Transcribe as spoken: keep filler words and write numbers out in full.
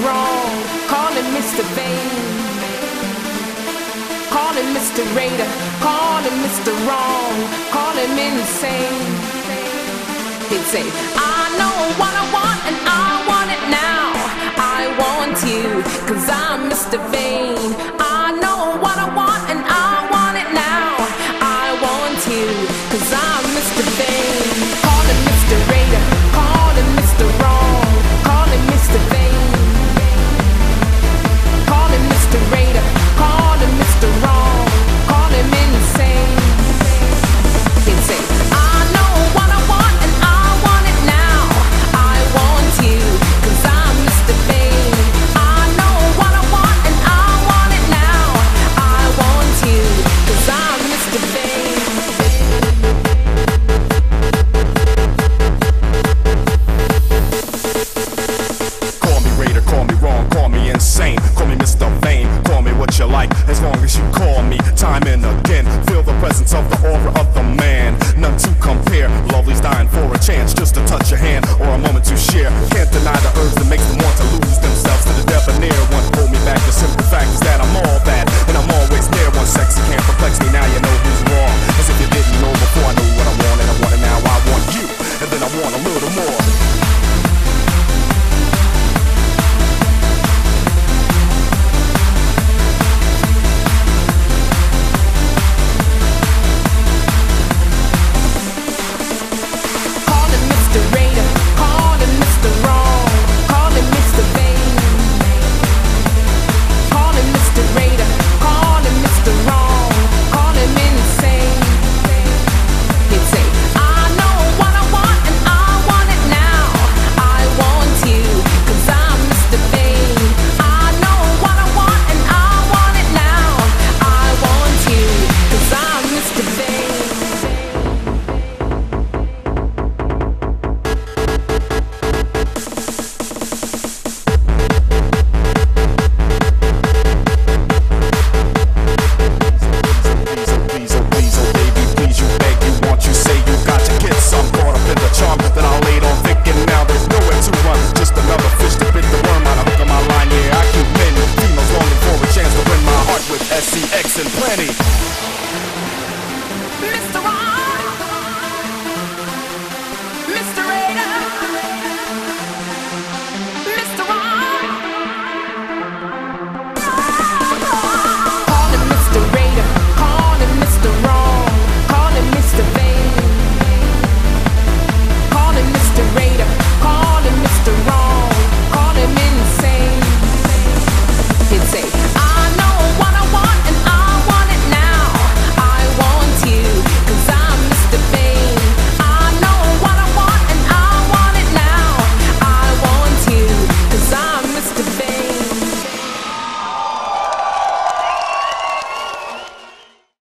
wrong, call him Mister Vain. Call him Mister Raider, call him Mister Wrong, call him insane. He'd say, I know what I want and I want it now. I want you, cause I'm Mister Vain. I know what I want and I want it now. I want you, cause I'm Mister Vain.